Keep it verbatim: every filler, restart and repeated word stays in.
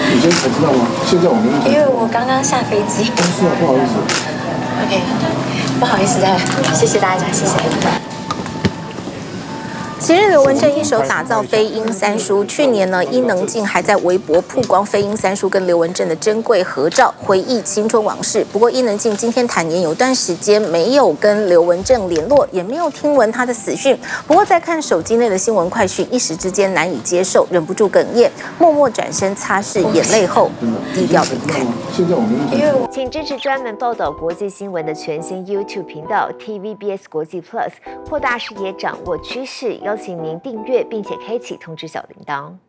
你今天才知道吗？现在我们因为我刚刚下飞机。 哦，是啊，不好意思。 OK， 不好意思的，谢谢大家，谢谢。 昔日刘文正一手打造飞鹰三叔，去年呢，伊能静还在微博曝光飞鹰三叔跟刘文正的珍贵合照，回忆青春往事。不过伊能静今天坦言，有段时间没有跟刘文正联络，也没有听闻他的死讯。不过在看手机内的新闻快讯，一时之间难以接受，忍不住哽咽，默默转身擦拭眼泪后，低调离开。 现在我们请支持专门报道国际新闻的全新 YouTube 频道 T V B S 国际 Plus， 扩大视野，掌握趋势。邀请您订阅并且开启通知小铃铛。